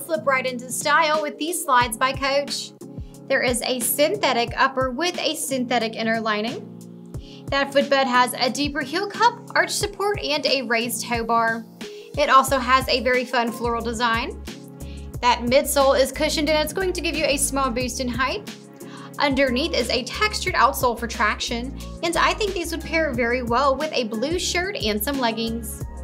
slip right into style with these slides by Coach. There is a synthetic upper with a synthetic inner lining. That footbed has a deeper heel cup, arch support, and a raised toe bar. It also has a very fun floral design. That midsole is cushioned and it's going to give you a small boost in height. Underneath is a textured outsole for traction, and I think these would pair very well with a blue shirt and some leggings.